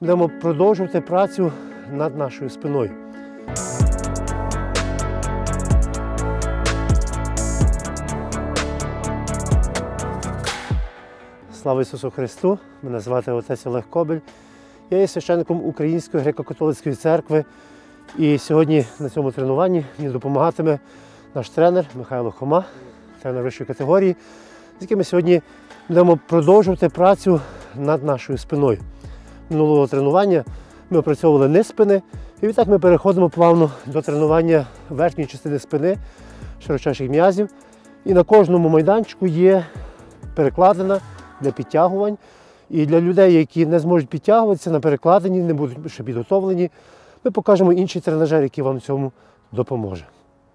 будемо продовжувати працю над нашою спиною. Слава Ісусу Христу! Мене звати отець Олег Кобель. Я є священником Української греко-католицької церкви. І сьогодні на цьому тренуванні мені допомагатиме наш тренер Михайло Хома, тренер вищої категорії, з яким ми сьогодні будемо продовжувати працю над нашою спиною. Минулого тренування ми опрацьовували низ спини, і відтак ми переходимо плавно до тренування верхньої частини спини, широчайших м'язів. І на кожному майданчику є перекладина для підтягувань. І для людей, які не зможуть підтягуватися на перекладині, не будуть ще підготовлені, ми покажемо інший тренажер, який вам в цьому допоможе.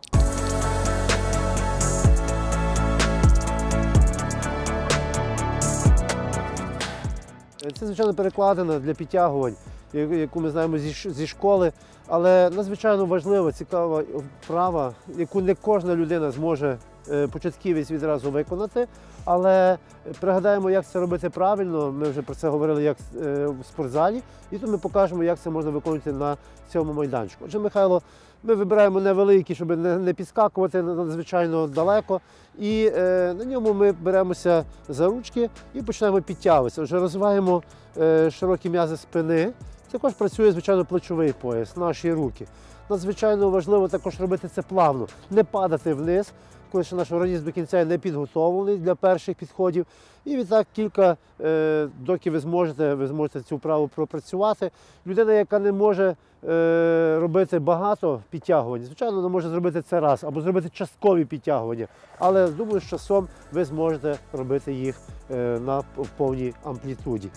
Це, звичайно, перекладина для підтягувань, яку ми знаємо зі школи, але надзвичайно важлива, цікава вправа, яку не кожна людина зможе початківець відразу виконати, але пригадаємо, як це робити правильно, ми вже про це говорили як в спортзалі, і тут ми покажемо, як це можна виконувати на цьому майданчику. Отже, Михайло, ми вибираємо невеликий, щоб не підскакувати надзвичайно далеко, і на ньому ми беремося за ручки і починаємо підтягуватися. Отже, розвиваємо широкі м'язи спини, також працює, звичайно, плечовий пояс, наші руки. Надзвичайно важливо також робити це плавно, не падати вниз, коли ще наш організм до кінця не підготовлений для перших підходів. І відтак доки ви зможете цю вправу пропрацювати. Людина, яка не може робити багато підтягувань, звичайно, не може зробити це раз, або зробити часткові підтягування. Але думаю, що з часом ви зможете робити їх в повній амплітуді.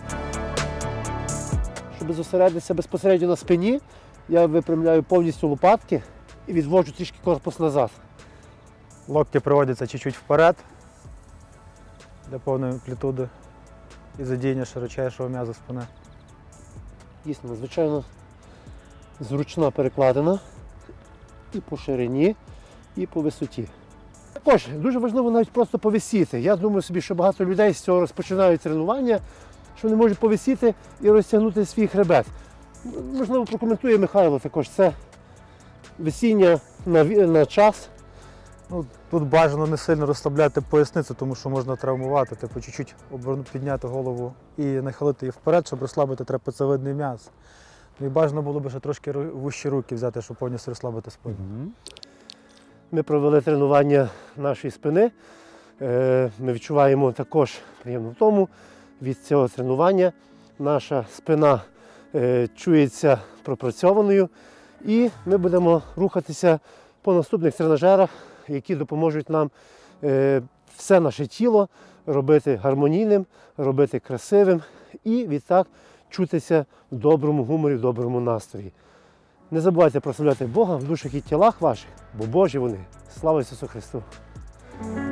Щоб зосередитися безпосередньо на спині, я випрямляю повністю лопатки і відводжу трішки корпус назад. Локти проводяться чуть-чуть вперед для повної амплітуди і задіяння широчайшого м'яза спини. Дійсно, надзвичайно зручна перекладина і по ширині, і по висоті. Також дуже важливо навіть просто повисіти. Я думаю собі, що багато людей з цього розпочинають тренування, що вони можуть повисіти і розтягнути свій хребет. Можливо, прокоментує Михайло також це висіння на час. Тут бажано не сильно розслабляти поясницю, тому що можна травмувати, чуть-чуть підняти голову і нахилити її вперед, щоб розслабити трапециевидний м'яз. І бажано було б ще трошки вущі руки взяти, щоб повністю розслабити спину. Ми провели тренування нашої спини. Ми відчуваємо також приємну втому від цього тренування. Наша спина чується пропрацьованою. І ми будемо рухатися по наступних тренажерах, які допоможуть нам все наше тіло робити гармонійним, робити красивим і відтак чутися в доброму гуморі, в доброму настрої. Не забувайте прославляти Бога в душах і тілах ваших, бо Божі вони. Слава Ісусу Христу!